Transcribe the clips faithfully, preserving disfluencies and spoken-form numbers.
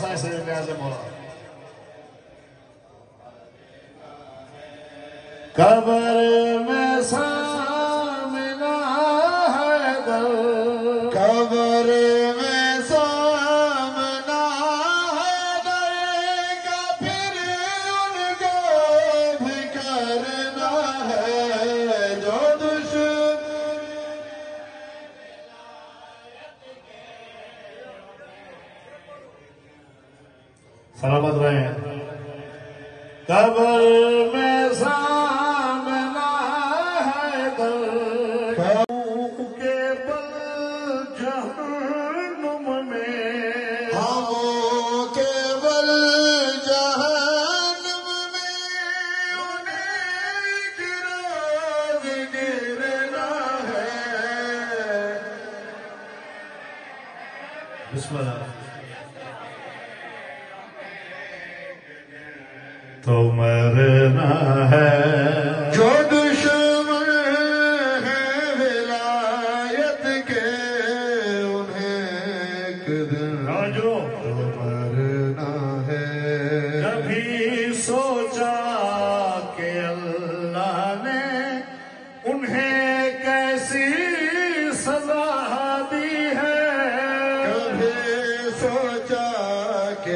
حوصلہ سے نیاز مولا قبر میں سامنا ہے در قبر میں سامنا ہے در کا پھر ان کو بھی کرنا ہے جو دشمن سلامت رہے ہیں قبر میں سامنا ہے در کے بل جہنم میں ہموں کے بل جہنم میں انہیں گراز گرنا ہے بسم اللہ تو مرنا ہے جو دشمن ہے ولایت کے انہیں ایک دن تو مرنا ہے کبھی سوچا کہ اللہ نے انہیں کیسی سزا دی ہے کبھی سوچا کہ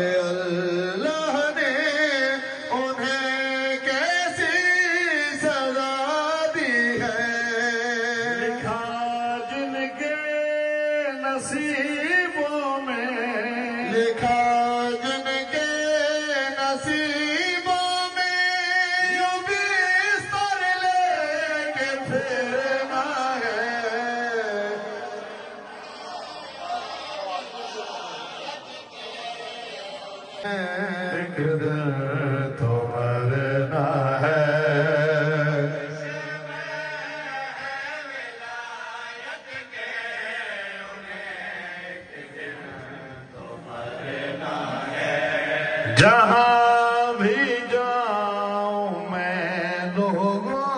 نصیبوں میں لکھا جن کے نصیبوں میں یوں بستر لے کے پھرنا ہے ایک دن تو مرنا ہے جہاں بھی جاؤں میں لوگوں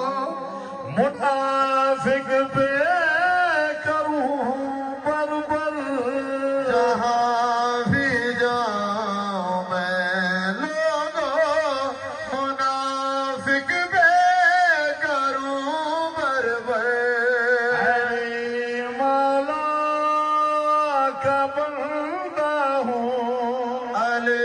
منافق پہ کروں بربر جہاں بھی جاؤں میں لوگوں منافق پہ کروں بربر اے مولا کا بندہ ہوں علی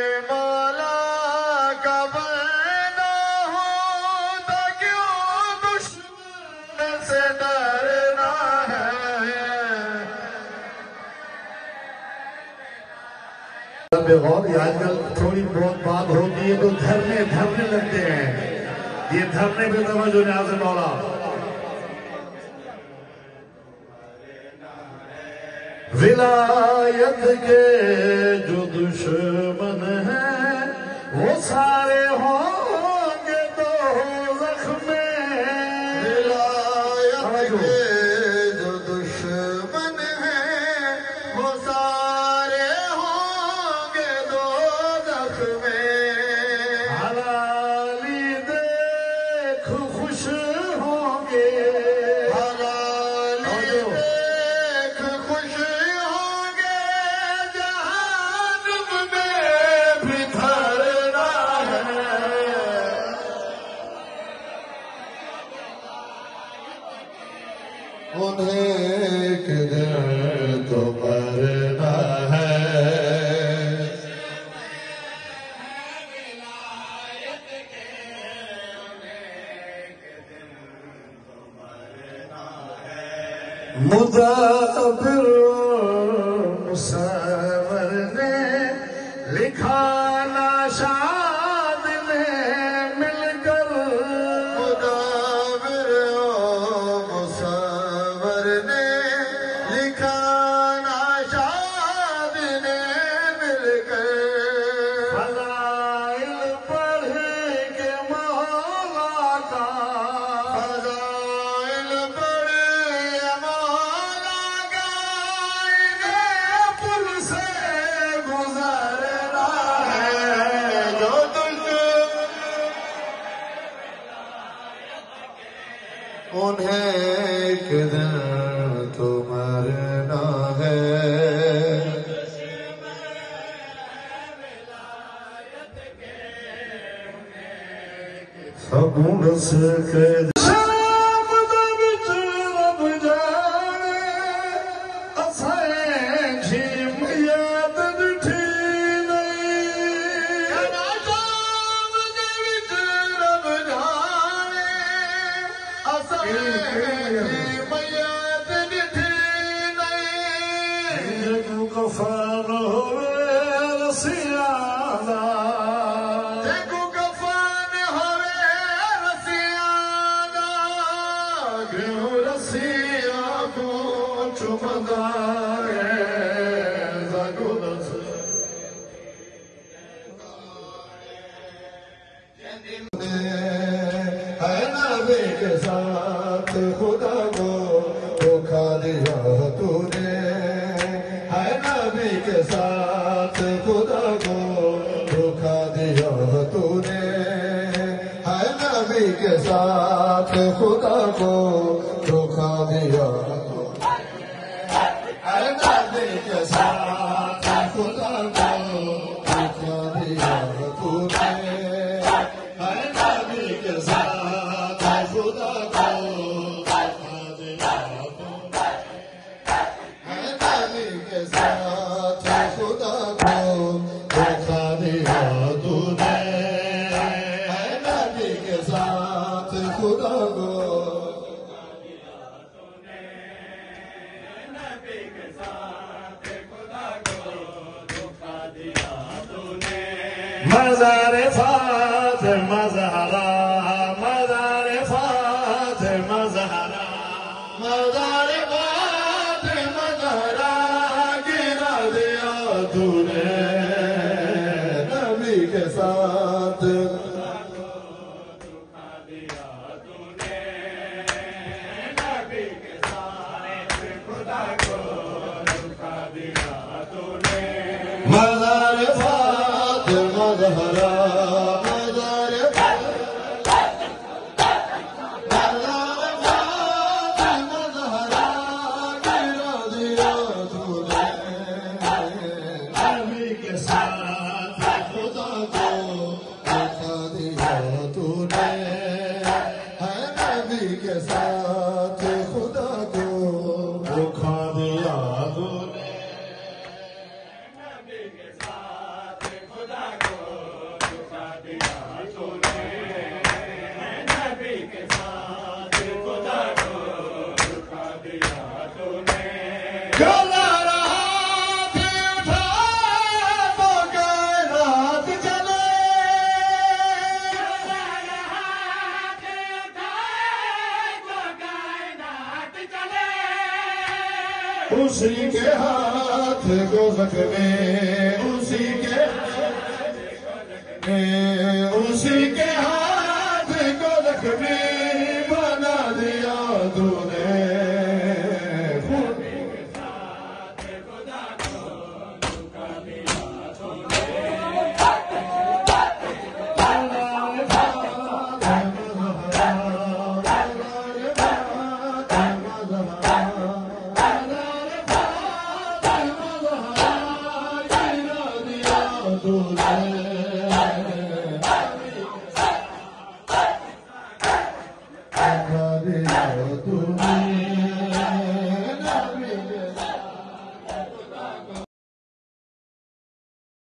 غور یہ آج کل تھوڑی بہت بات ہوتی ہے تو دھرنے دھرنے لگتے ہیں یہ دھرنے پہ توجہ نیاز مولا ولایت کے جو دشمن ہیں وہ سارے ہوں گے دوزخ میں ولایت کے جو دشمن ہیں وہ سارے حلالی دیکھ خوش ہوں گے حلالی دیکھ خوش ہوں گے جہنم میں بھی دھرنا ہے انہیں ایک دن تو مرنا ہے مدبر مصور نے لکھا ناشاد نے مل کر مدبر مصور نے لکھا ناشاد نے مل کر فضائل پڑھ کے مولا کا فضائل انہیں ایک دن تو مرنا ہے سگون سے قید خدا کو دھوکا دیا اے نبی کے ساتھ خدا کو دھوکا دیا تو نے اے نبی کے ساتھ خدا کو دھوکا دیا تو اے نبی کے ساتھ خدا کو دھوکا دیا تو نے اے نبی کے ساتھ خدا کو مزار فاطمہ زہرا مزار فاطمہ زہرا مزار فاطمہ زہرا گرا دیا تو نے نبی کے ساتھ مزار فاطمہ زہرا مزار فاطمہ زہرا گرا دیا تو نے نبی کے ساتھ خدا کو دھوکا دیا تو نے اے نبی کے ساتھ خدا کو دھوکا دیا تو نے اسی کے ہاتھ کو زخمی اسی کے اسی کے ہاتھ کو زخمی بنا دیا تو نے تو